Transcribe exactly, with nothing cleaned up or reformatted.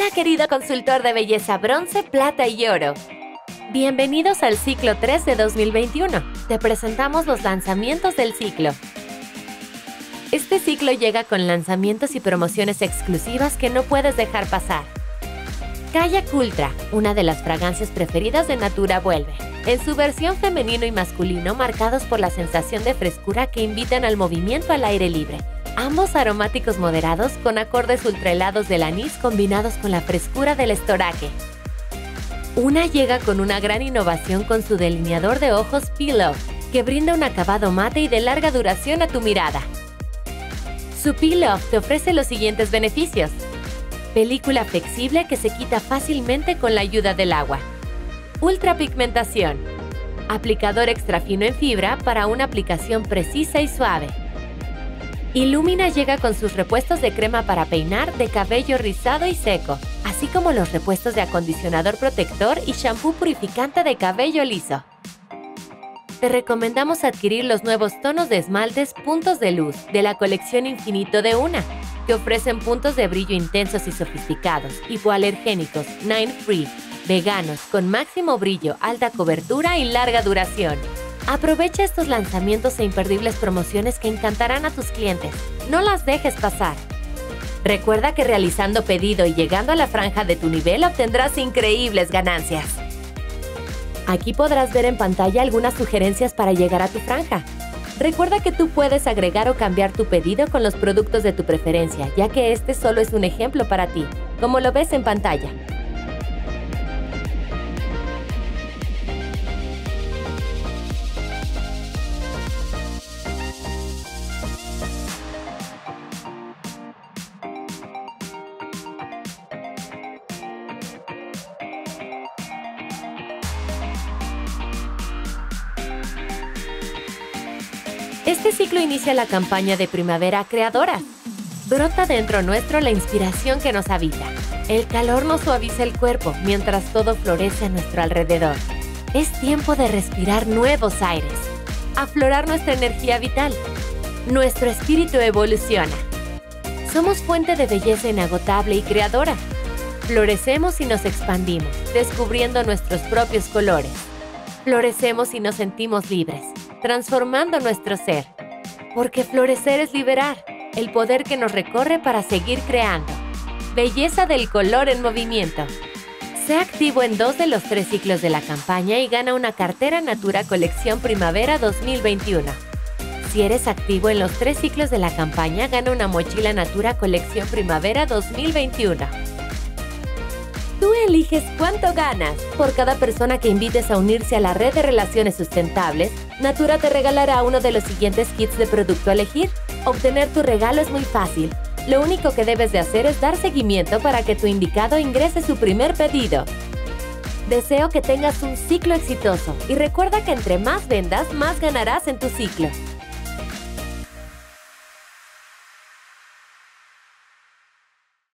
Hola, querido consultor de belleza bronce, plata y oro. Bienvenidos al ciclo tres de dos mil veintiuno. Te presentamos los lanzamientos del ciclo. Este ciclo llega con lanzamientos y promociones exclusivas que no puedes dejar pasar. Kayak Ultra, una de las fragancias preferidas de Natura, vuelve. En su versión femenino y masculino, marcados por la sensación de frescura que invitan al movimiento al aire libre. Ambos aromáticos moderados con acordes ultrahelados del anís combinados con la frescura del estoraque. Una llega con una gran innovación con su delineador de ojos Peel Off, que brinda un acabado mate y de larga duración a tu mirada. Su Peel Off te ofrece los siguientes beneficios. Película flexible que se quita fácilmente con la ayuda del agua. Ultra pigmentación. Aplicador extra fino en fibra para una aplicación precisa y suave. Illumina llega con sus repuestos de crema para peinar de cabello rizado y seco, así como los repuestos de acondicionador protector y shampoo purificante de cabello liso. Te recomendamos adquirir los nuevos tonos de esmaltes Puntos de Luz de la colección Infinito de Una, que ofrecen puntos de brillo intensos y sofisticados, hipoalergénicos, nine free, veganos, con máximo brillo, alta cobertura y larga duración. Aprovecha estos lanzamientos e imperdibles promociones que encantarán a tus clientes. No las dejes pasar. Recuerda que realizando pedido y llegando a la franja de tu nivel obtendrás increíbles ganancias. Aquí podrás ver en pantalla algunas sugerencias para llegar a tu franja. Recuerda que tú puedes agregar o cambiar tu pedido con los productos de tu preferencia, ya que este solo es un ejemplo para ti, como lo ves en pantalla. Este ciclo inicia la campaña de Primavera Creadora. Brota dentro nuestro la inspiración que nos habita. El calor nos suaviza el cuerpo mientras todo florece a nuestro alrededor. Es tiempo de respirar nuevos aires, aflorar nuestra energía vital. Nuestro espíritu evoluciona. Somos fuente de belleza inagotable y creadora. Florecemos y nos expandimos, descubriendo nuestros propios colores. Florecemos y nos sentimos libres, transformando nuestro ser. Porque florecer es liberar, el poder que nos recorre para seguir creando. Belleza del color en movimiento. Sé activo en dos de los tres ciclos de la campaña y gana una cartera Natura Colección Primavera dos mil veintiuno. Si eres activo en los tres ciclos de la campaña, gana una mochila Natura Colección Primavera dos mil veintiuno. Tú eliges cuánto ganas. Por cada persona que invites a unirse a la red de relaciones sustentables, Natura te regalará uno de los siguientes kits de producto a elegir. Obtener tu regalo es muy fácil. Lo único que debes de hacer es dar seguimiento para que tu indicado ingrese su primer pedido. Deseo que tengas un ciclo exitoso y recuerda que entre más vendas, más ganarás en tu ciclo.